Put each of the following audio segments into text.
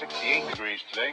68 degrees today.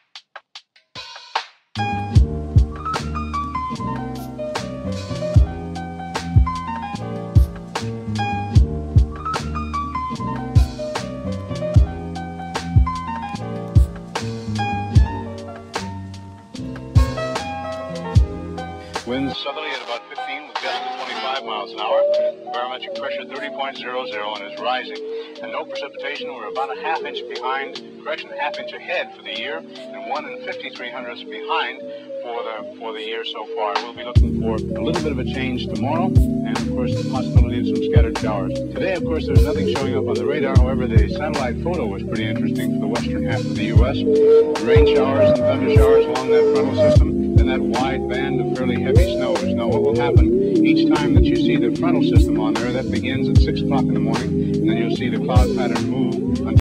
Winds southerly at about 15 with gusts of 25 miles an hour. Barometric pressure 30.00 and is rising. And no precipitation. We're about a half inch behind, half inch ahead for the year, and 1 5300ths behind for the year so far. We'll be looking for a little bit of a change tomorrow, and of course the possibility of some scattered showers. Today, of course, there's nothing showing up on the radar. However, the satellite photo was pretty interesting for the western half of the U.S. Rain showers and thunder showers along that frontal system. And that wide band of fairly heavy snows. Now, what will happen each time that you see the frontal system on there, that begins at 6 o'clock in the morning, and then you'll see the cloud pattern move